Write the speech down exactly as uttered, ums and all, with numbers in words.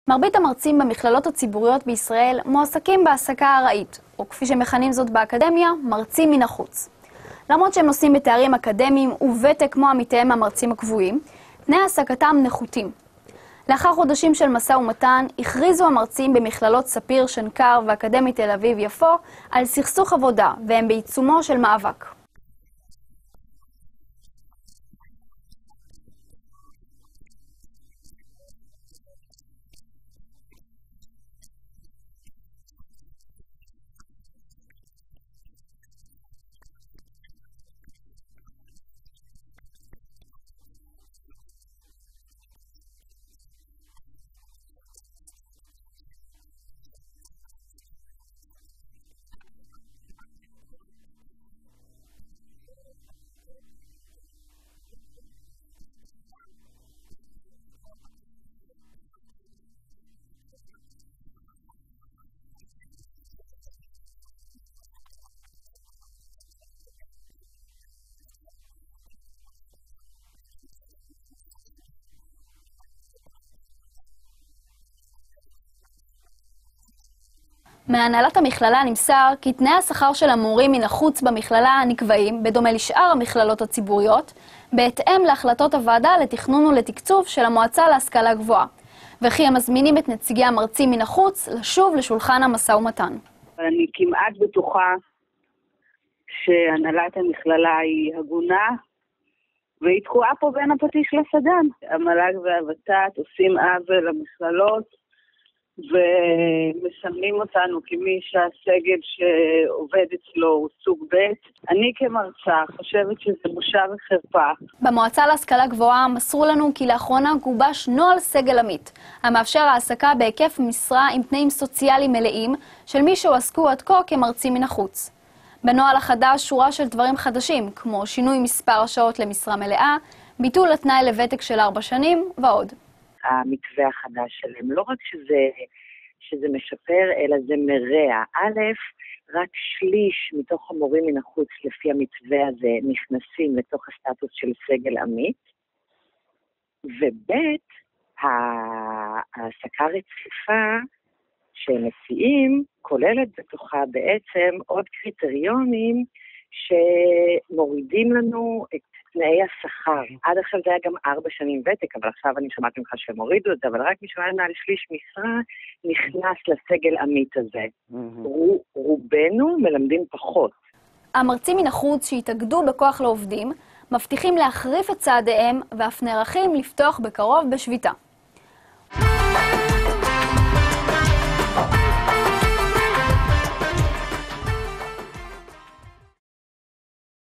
מרבית המרצים במכללות הציבוריות בישראל מועסקים בהעסקה ארעית, או כפי שמכנים זאת באקדמיה, מרצים מן החוץ. למרות שהם נושאים בתארים אקדמיים וותק כמו עמיתיהם המרצים הקבועים, תנאי העסקתם נחותים. לאחר חודשים של משא ומתן, הכריזו המרצים במכללות ספיר, שנקר ואקדמית תל אביב יפו על סכסוך עבודה, והם בעיצומו של מאבק. מהנהלת המכללה נמסר כי תנאי השכר של המורים מן החוץ במכללה נקבעים, בדומה לשאר המכללות הציבוריות, בהתאם להחלטות הוועדה לתכנון ולתקצוב של המועצה להשכלה גבוהה, וכי הם מזמינים את נציגי המרצים מן החוץ לשוב לשולחן המשא ומתן. אני כמעט בטוחה שהנהלת המכללה היא הגונה, והיא תקועה פה בין הפטיש לסדן. המל"ג והוות"ת עושים עוול למכללות, ומסמנים אותנו כמי שהסגל שעובד אצלו הוא סוג ב'. אני כמרצה חושבת שזה בושה וחרפה. במועצה להשכלה גבוהה מסרו לנו כי לאחרונה גובש נוהל סגל עמית, המאפשר העסקה בהיקף משרה עם תנאים סוציאליים מלאים של מי שהועסקו עד כה כמרצים מן החוץ. בנוהל החדש שורה של דברים חדשים, כמו שינוי מספר השעות למשרה מלאה, ביטול התנאי לוותק של ארבע שנים ועוד. המתווה החדש שלהם, לא רק שזה, שזה משפר, אלא זה מרע. א', רק שליש מתוך המורים מן החוץ לפי המתווה הזה נכנסים לתוך הסטטוס של סגל עמית, וב', העסקה רציפה שהם מציעים כוללת בתוכה בעצם עוד קריטריונים שמורידים לנו את תנאי השכר. עד עכשיו זה היה גם ארבע שנים ותק, אבל עכשיו אני שמעתי ממך שהם הורידו את זה, אבל רק מי שמעלה מעל שליש משרה נכנס לסגל עמית הזה. רובנו מלמדים פחות. המרצים מן החוץ שהתאגדו בכוח לעובדים מבטיחים להחריף את צעדיהם ואף נערכים לפתוח בקרוב בשביתה.